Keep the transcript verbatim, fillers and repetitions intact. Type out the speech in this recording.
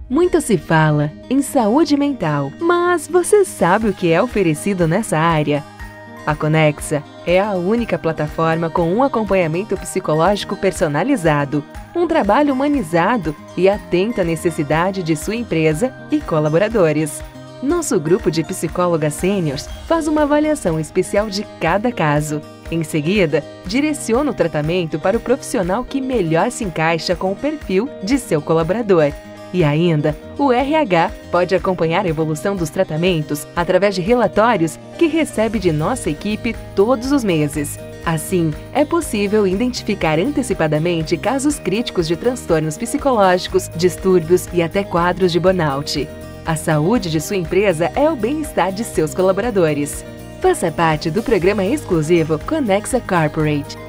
Muito se fala em saúde mental, mas você sabe o que é oferecido nessa área? A Conexa é a única plataforma com um acompanhamento psicológico personalizado, um trabalho humanizado e atento à necessidade de sua empresa e colaboradores. Nosso grupo de psicólogas sêniores faz uma avaliação especial de cada caso. Em seguida, direciona o tratamento para o profissional que melhor se encaixa com o perfil de seu colaborador. E ainda, o R H pode acompanhar a evolução dos tratamentos através de relatórios que recebe de nossa equipe todos os meses. Assim, é possível identificar antecipadamente casos críticos de transtornos psicológicos, distúrbios e até quadros de burnout. A saúde de sua empresa é o bem-estar de seus colaboradores. Faça parte do programa exclusivo Conexa Corporate.